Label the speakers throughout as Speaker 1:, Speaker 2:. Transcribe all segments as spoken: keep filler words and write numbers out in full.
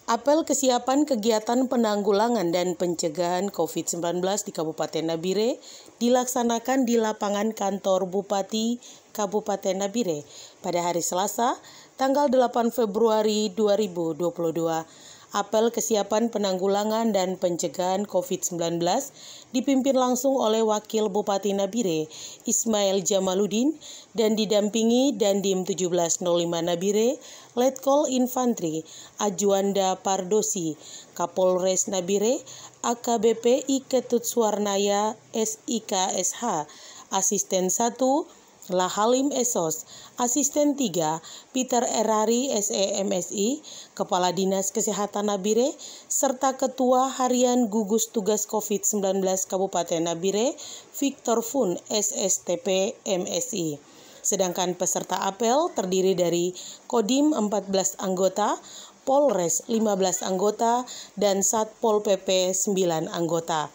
Speaker 1: Apel kesiapan kegiatan penanggulangan dan pencegahan covid sembilan belas di Kabupaten Nabire dilaksanakan di lapangan kantor Bupati Kabupaten Nabire pada hari Selasa, tanggal delapan Februari dua ribu dua puluh dua. Apel kesiapan penanggulangan dan pencegahan covid sembilan belas dipimpin langsung oleh Wakil Bupati Nabire, Ismail Jamaluddin, dan didampingi Dandim tujuh belas nol lima Nabire, Letkol Infantri Ajuanda Pardosi, Kapolres Nabire, A K B P I Ketut Suwarnaya S I K S H, Asisten satu, Lahalim Esos, Asisten tiga, Peter Erari S E M S I, Kepala Dinas Kesehatan Nabire, serta Ketua Harian Gugus Tugas covid sembilan belas Kabupaten Nabire, Victor Fun S S T P M S I. Sedangkan peserta apel terdiri dari Kodim empat belas anggota, Polres lima belas anggota, dan Satpol P P sembilan anggota.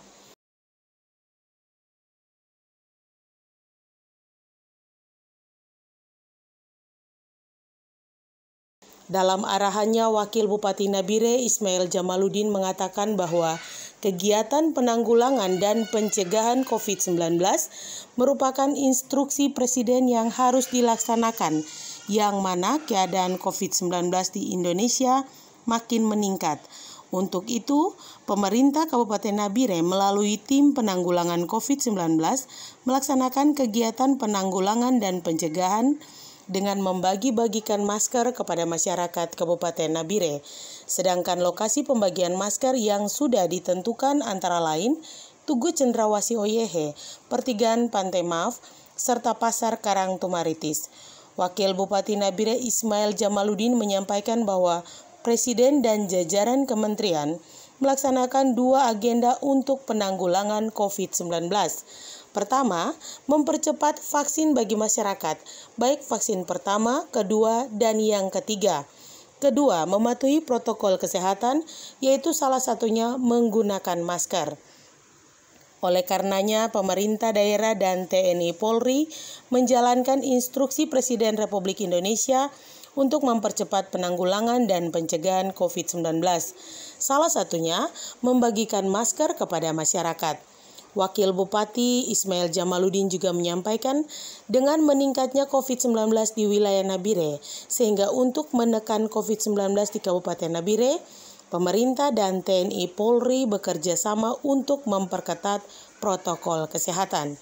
Speaker 1: Dalam arahannya, Wakil Bupati Nabire Ismail Jamaluddin mengatakan bahwa kegiatan penanggulangan dan pencegahan covid sembilan belas merupakan instruksi Presiden yang harus dilaksanakan, yang mana keadaan covid sembilan belas di Indonesia makin meningkat. Untuk itu, pemerintah Kabupaten Nabire melalui tim penanggulangan covid sembilan belas melaksanakan kegiatan penanggulangan dan pencegahan dengan membagi-bagikan masker kepada masyarakat Kabupaten Nabire. Sedangkan lokasi pembagian masker yang sudah ditentukan antara lain Tugu Cendrawasih Oyehe, Pertigaan Pantai Maaf, serta Pasar Karang Tumaritis. Wakil Bupati Nabire Ismail Jamaluddin menyampaikan bahwa Presiden dan jajaran kementerian melaksanakan dua agenda untuk penanggulangan covid sembilan belas. Pertama, mempercepat vaksin bagi masyarakat, baik vaksin pertama, kedua, dan yang ketiga. Kedua, mematuhi protokol kesehatan, yaitu salah satunya menggunakan masker. Oleh karenanya, pemerintah daerah dan T N I Polri menjalankan instruksi Presiden Republik Indonesia untuk mempercepat penanggulangan dan pencegahan covid sembilan belas. Salah satunya, membagikan masker kepada masyarakat. Wakil Bupati Ismail Jamaluddin juga menyampaikan dengan meningkatnya covid sembilan belas di wilayah Nabire, sehingga untuk menekan covid sembilan belas di Kabupaten Nabire, pemerintah dan T N I Polri bekerja sama untuk memperketat protokol kesehatan.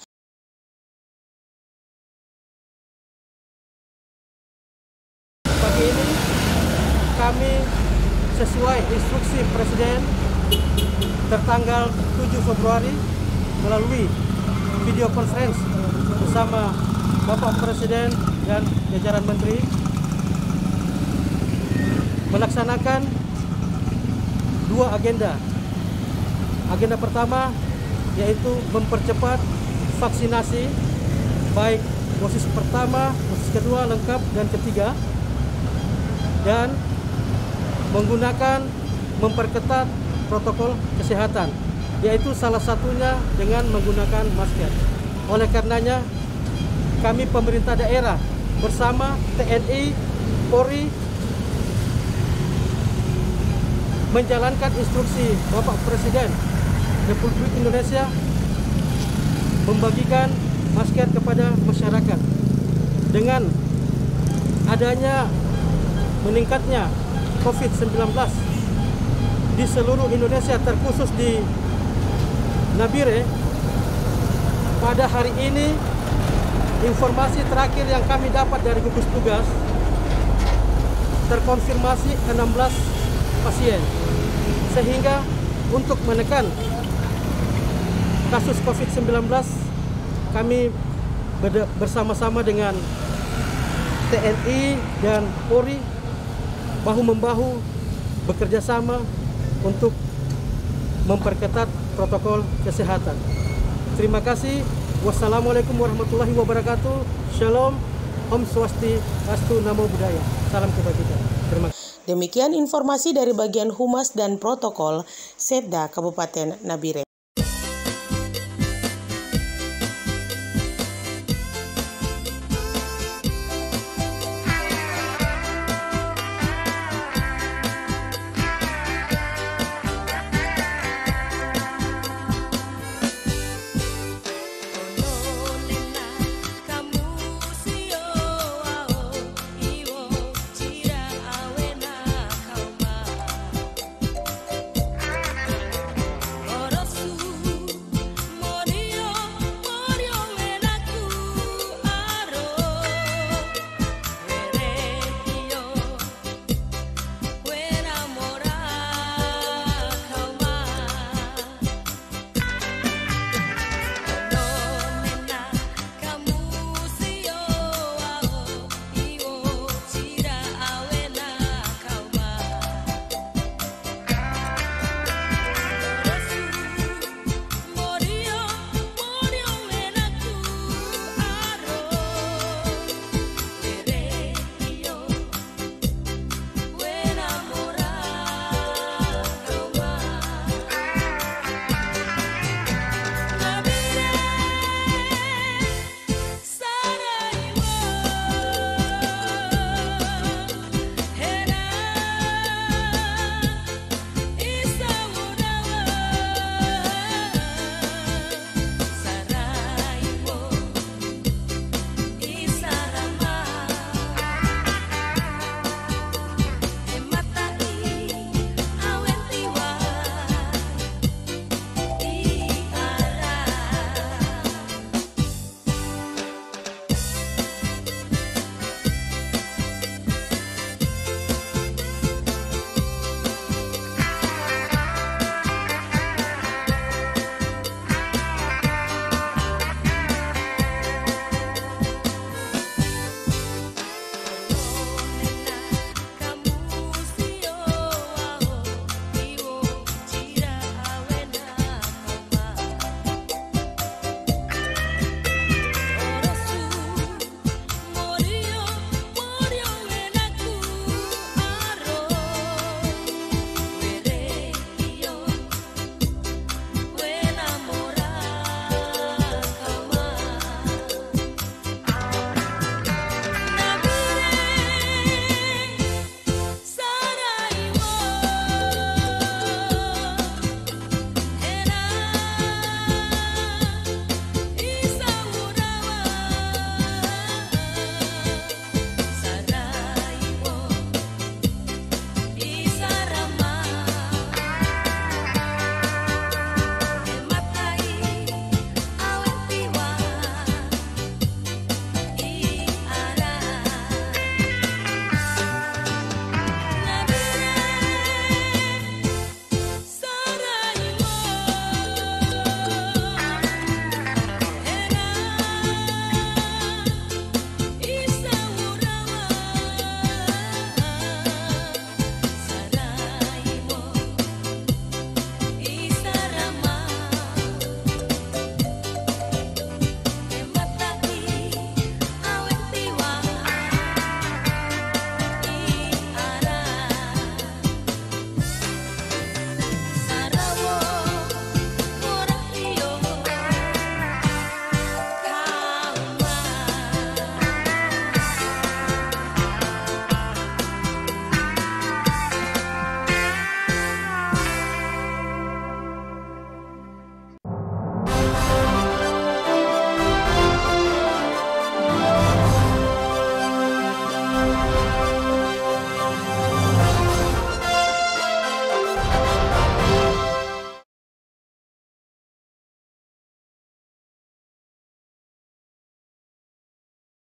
Speaker 2: Pagi ini kami sesuai instruksi Presiden tertanggal tujuh Februari melalui video conference bersama Bapak Presiden dan jajaran Menteri melaksanakan dua agenda. Agenda pertama yaitu mempercepat vaksinasi baik dosis pertama, dosis kedua lengkap dan ketiga, dan menggunakan memperketat protokol kesehatan, yaitu salah satunya dengan menggunakan masker. Oleh karenanya, kami pemerintah daerah bersama T N I, Polri menjalankan instruksi Bapak Presiden Republik Indonesia membagikan masker kepada masyarakat. Dengan adanya meningkatnya covid sembilan belas di seluruh Indonesia, terkhusus di Nabire, pada hari ini informasi terakhir yang kami dapat dari gugus tugas terkonfirmasi enam belas pasien, sehingga untuk menekan kasus covid sembilan belas kami bersama-sama dengan T N I dan Polri bahu-membahu bekerja sama untuk memperketat protokol kesehatan. Terima kasih. Wassalamualaikum warahmatullahi wabarakatuh. Shalom, Om Swastiastu, Namo Buddhaya. Salam kebajikan. Terima kasih.
Speaker 1: Demikian informasi dari bagian Humas dan Protokol Setda Kabupaten Nabire.